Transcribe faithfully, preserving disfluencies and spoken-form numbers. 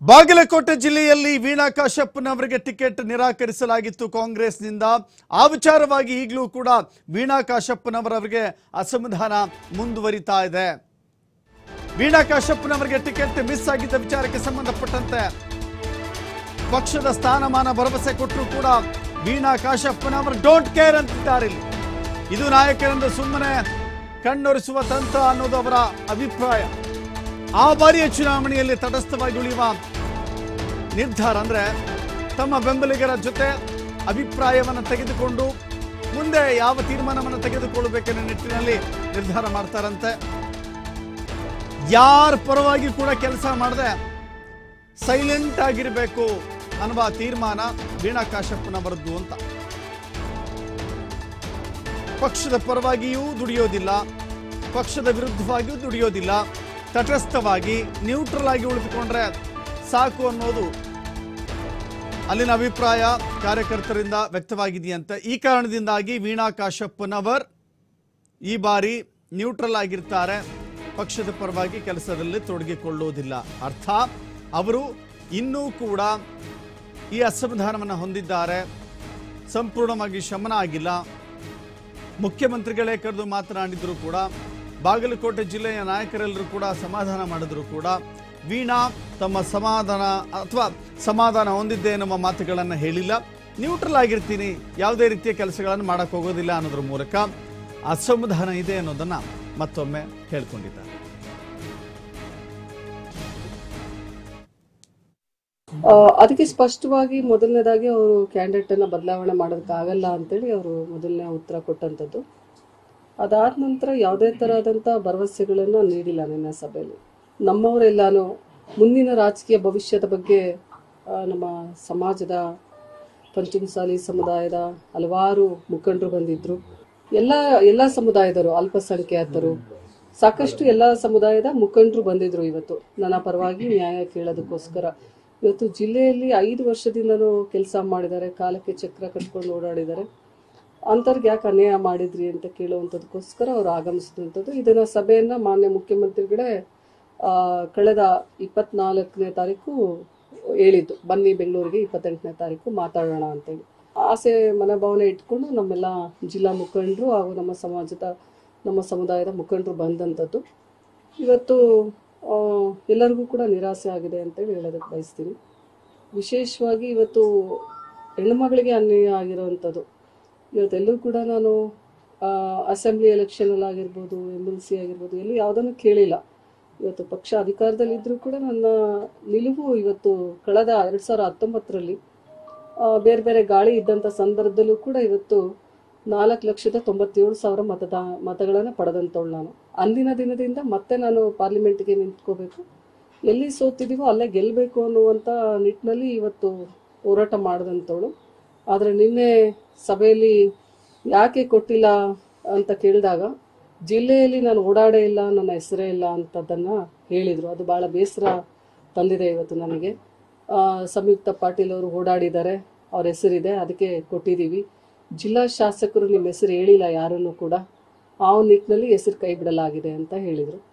ಬಾಗಲಕೋಟೆ ಜಿಲ್ಲೆಯಲ್ಲಿ ವೀಣಾ ಕಾಶಪ್ಪನವರಿಗೆ ಟಿಕೆಟ್ ನಿರಾಕರಿಸಲಾಗಿತ್ತು ಕಾಂಗ್ರೆಸ್ನಿಂದ। ಆ ವಿಚಾರವಾಗಿ ಈಗಲೂ ಕೂಡ ವೀಣಾ ಕಾಶಪ್ಪನವರಿಗೆ ಅಸಮಾಧಾನ ಮುಂದುವರಿತಾ ಇದೆ। ವೀಣಾ ಕಾಶಪ್ಪನವರಿಗೆ ಟಿಕೆಟ್ ಮಿಸ್ ಆಗಿದ್ದ ವಿಚಾರಕ್ಕೆ ಸಂಬಂಧಪಟ್ಟಂತೆ ಪಕ್ಷದ ಸ್ಥಾನಮಾನ ಭರವಸೆ ಕೊಟ್ಟರು ಕೂಡ ವೀಣಾ ಕಾಶಪ್ಪನವರು ಡೋಂಟ್ ಕೇರ್ ಅಂತಿದ್ದಾರೆ। ಇದು ನಾಯಕರಿಂದ ಸುಮ್ಮನೆ ಕಣ್ಣೊರೆಸುವ ತಂತ್ರ ಅನ್ನೋದು ಅವರ ಅಭಿಪ್ರಾಯ। ಆ ಬಾರಿಯ ಚುನಾವಣೆಯಲ್ಲಿ ತಟಸ್ಥವಾಗಿ ಉಳಿಯುವ ನಿರ್ಧಾರ ಅಂದ್ರೆ ತಮ್ಮ ಬೆಂಬಲಿಗರ ಜೊತೆ ಅಭಿಪ್ರಾಯವನ್ನು ತೆಗೆದುಕೊಂಡು ಮುಂದೆ ಯಾವ ತೀರ್ಮಾನವನ್ನು ತೆಗೆದುಕೊಳ್ಳಬೇಕೆನ್ನುವ ನಿಟ್ಟಿನಲ್ಲಿ ನಿರ್ಧಾರ ಮಾಡ್ತಾರಂತೆ। ಯಾರ ಪರವಾಗಿ ಕೂಡ ಕೆಲಸ ಮಾಡದೆ ಸೈಲೆಂಟ್ ಆಗಿರಬೇಕು ಅನ್ನುವ ತೀರ್ಮಾನ ವೀಣಾ ಕಾಶಪ್ಪನವರದ್ದು ಅಂತ। ಪಕ್ಷದ ಪರವಾಗಿಯೂ ದುಡಿಯೋದಿಲ್ಲ, ಪಕ್ಷದ ವಿರುದ್ಧವಾಗಿಯೂ ದುಡಿಯೋದಿಲ್ಲ, ತಟಸ್ಥವಾಗಿ ನ್ಯೂಟ್ರಲ್ ಆಗಿ ಉಳಿದುಕೊಂಡ್ರೆ ಸಾಕು ಅನ್ನೋದು ಅಲ್ಲಿನ ಅಭಿಪ್ರಾಯ ಕಾರ್ಯಕರ್ತರಿಂದ ವ್ಯಕ್ತವಾಗಿದೆಯಂತೆ। ಈ ಕಾರಣದಿಂದಾಗಿ ವೀಣಾ ಕಾಶಪ್ಪನವರ್ ಈ ಬಾರಿ ನ್ಯೂಟ್ರಲ್ ಆಗಿರ್ತಾರೆ, ಪಕ್ಷದ ಪರವಾಗಿ ಕೆಲಸದಲ್ಲಿ ತೊಡಗಿಕೊಳ್ಳುವುದಿಲ್ಲ। ಅರ್ಥ ಅವರು ಇನ್ನೂ ಕೂಡ ಈ ಅಸಮಾಧಾನವನ್ನು ಹೊಂದಿದ್ದಾರೆ, ಸಂಪೂರ್ಣವಾಗಿ ಶಮನ ಆಗಿಲ್ಲ। ಮುಖ್ಯಮಂತ್ರಿಗಳೇ ಕರೆದು ಮಾತನಾಡಿದ್ರು ಕೂಡ, ಬಾಗಲಕೋಟೆ ಜಿಲ್ಲೆಯ ನಾಯಕರೆಲ್ಲರೂ ಕೂಡ ಸಮಾಧಾನ ಮಾಡಿದ್ರು ಕೂಡ ವೀಣಾ ತಮ್ಮ ಸಮಾಧಾನ ಅಥವಾ ಸಮಾಧಾನ ಹೊಂದಿದ್ದೆ ಎನ್ನುವ ಮಾತುಗಳನ್ನು ಹೇಳಿಲ್ಲ। ನ್ಯೂಟ್ರಲ್ ಆಗಿರ್ತೀನಿ, ಯಾವುದೇ ರೀತಿಯ ಕೆಲಸಗಳನ್ನು ಮಾಡಕ್ಕೆ ಹೋಗೋದಿಲ್ಲ ಅನ್ನೋದ್ರ ಮೂಲಕ ಅಸಮಾಧಾನ ಇದೆ ಅನ್ನೋದನ್ನ ಮತ್ತೊಮ್ಮೆ ಹೇಳ್ಕೊಂಡಿದ್ದಾರೆ। ಅದಕ್ಕೆ ಸ್ಪಷ್ಟವಾಗಿ ಮೊದಲನೇದಾಗಿ ಅವರು ಕ್ಯಾಂಡಿಡೇಟ್ ಅನ್ನ ಬದಲಾವಣೆ ಮಾಡೋದಕ್ಕಾಗಲ್ಲ ಅಂತೇಳಿ ಅವರು ಮೊದಲನೇ ಉತ್ತರ ಕೊಟ್ಟಂಥದ್ದು। ಅದಾದ ನಂತರ ಯಾವುದೇ ತರಹದಂಥ ಭರವಸೆಗಳನ್ನು ನೀಡಿಲ್ಲ ನಿನ್ನೆ ಸಭೆಯಲ್ಲಿ। ನಮ್ಮವರೆಲ್ಲಾನು ಮುಂದಿನ ರಾಜಕೀಯ ಭವಿಷ್ಯದ ಬಗ್ಗೆ ನಮ್ಮ ಸಮಾಜದ ಪಂಚಮಸಾಲಿ ಸಮುದಾಯದ ಹಲವಾರು ಮುಖಂಡರು ಬಂದಿದ್ರು, ಎಲ್ಲ ಎಲ್ಲ ಸಮುದಾಯದವರು, ಅಲ್ಪಸಂಖ್ಯಾತರು, ಸಾಕಷ್ಟು ಎಲ್ಲ ಸಮುದಾಯದ ಮುಖಂಡರು ಬಂದಿದ್ರು ಇವತ್ತು ನನ್ನ ಪರವಾಗಿ ನ್ಯಾಯ ಕೇಳೋದಕ್ಕೋಸ್ಕರ। ಇವತ್ತು ಜಿಲ್ಲೆಯಲ್ಲಿ ಐದು ವರ್ಷದಿಂದನೂ ಕೆಲಸ ಮಾಡಿದ್ದಾರೆ, ಕಾಲಕ್ಕೆ ಚಕ್ರ ಕಟ್ಕೊಂಡು ಓಡಾಡಿದ್ದಾರೆ, ಅಂಥವ್ರಿಗೆ ಯಾಕೆ ಅನ್ಯಾಯ ಮಾಡಿದ್ರಿ ಅಂತ ಕೇಳುವಂಥದಕ್ಕೋಸ್ಕರ ಅವರು ಆಗಮಿಸಿದಂಥದ್ದು। ಇದನ್ನ ಸಭೆಯನ್ನ ಮಾನ್ಯ ಮುಖ್ಯಮಂತ್ರಿಗಳೇ ಕಳೆದ ಇಪ್ಪತ್ನಾಲ್ಕನೇ ತಾರೀಕು ಹೇಳಿದ್ದು, ಬನ್ನಿ ಬೆಂಗಳೂರಿಗೆ ಇಪ್ಪತ್ತೆಂಟನೇ ತಾರೀಕು ಮಾತಾಡೋಣ ಅಂತೇಳಿ ಆಸೆ ಮನೋಭಾವನೆ ಇಟ್ಕೊಂಡು ನಮ್ಮೆಲ್ಲ ಜಿಲ್ಲಾ ಮುಖಂಡರು ಹಾಗೂ ನಮ್ಮ ಸಮಾಜದ ನಮ್ಮ ಸಮುದಾಯದ ಮುಖಂಡರು ಬಂದಂಥದ್ದು। ಇವತ್ತು ಎಲ್ಲರಿಗೂ ಕೂಡ ನಿರಾಸೆ ಆಗಿದೆ ಅಂತೇಳಿ ಹೇಳೋದಕ್ಕೆ ಬಯಸ್ತೀನಿ। ವಿಶೇಷವಾಗಿ ಇವತ್ತು ಹೆಣ್ಣುಮಗಳಿಗೆ ಅನ್ಯಾಯ ಆಗಿರೋವಂಥದ್ದು ಇವತ್ತೆಲ್ಲೂ ಕೂಡ ನಾನು ಅಸೆಂಬ್ಲಿ ಎಲೆಕ್ಷನಲ್ಲಿ ಆಗಿರ್ಬೋದು, ಎಮ್ ಎಲ್ ಸಿ ಆಗಿರ್ಬೋದು, ಎಲ್ಲೂ ಯಾವುದನ್ನು ಕೇಳಿಲ್ಲ। ಇವತ್ತು ಪಕ್ಷ ಅಧಿಕಾರದಲ್ಲಿದ್ದರೂ ಕೂಡ ನನ್ನ ನಿಲುವು ಇವತ್ತು ಕಳೆದ ಎರಡು ಸಾವಿರದ ಹತ್ತೊಂಬತ್ತರಲ್ಲಿ ಬೇರೆ ಬೇರೆ ಗಾಳಿ ಇದ್ದಂಥ ಸಂದರ್ಭದಲ್ಲೂ ಕೂಡ ಇವತ್ತು ನಾಲ್ಕು ಲಕ್ಷದ ತೊಂಬತ್ತೇಳು ಸಾವಿರ ಮತದ ಮತಗಳನ್ನು ಪಡೆದಂಥವಳು ನಾನು। ಅಂದಿನ ದಿನದಿಂದ ಮತ್ತೆ ನಾನು ಪಾರ್ಲಿಮೆಂಟ್ಗೆ ನಿಂತ್ಕೋಬೇಕು, ಎಲ್ಲಿ ಸೋತಿದ್ದೀವೋ ಅಲ್ಲೇ ಗೆಲ್ಲಬೇಕು ಅನ್ನುವಂಥ ನಿಟ್ಟಿನಲ್ಲಿ ಇವತ್ತು ಹೋರಾಟ ಮಾಡಿದಂಥವಳು। ಆದರೆ ನಿನ್ನೆ ಸಭೆಯಲ್ಲಿ ಯಾಕೆ ಕೊಟ್ಟಿಲ್ಲ ಅಂತ ಕೇಳಿದಾಗ ಜಿಲ್ಲೆಯಲ್ಲಿ ನಾನು ಓಡಾಡೇ ಇಲ್ಲ, ನನ್ನ ಹೆಸರೇ ಇಲ್ಲ ಅಂತದನ್ನು ಹೇಳಿದರು। ಅದು ಭಾಳ ಬೇಸರ ತಂದಿದೆ ಇವತ್ತು ನನಗೆ। ಸಂಯುಕ್ತ ಪಾಟೀಲ್ ಅವರು ಓಡಾಡಿದ್ದಾರೆ, ಅವ್ರ ಹೆಸರಿದೆ, ಅದಕ್ಕೆ ಕೊಟ್ಟಿದ್ದೀವಿ। ಜಿಲ್ಲಾ ಶಾಸಕರು ನಿಮ್ಮ ಹೆಸರು ಹೇಳಿಲ್ಲ ಯಾರನ್ನು ಕೂಡ, ಆ ನಿಟ್ಟಿನಲ್ಲಿ ಹೆಸರು ಕೈ ಬಿಡಲಾಗಿದೆ ಅಂತ ಹೇಳಿದರು।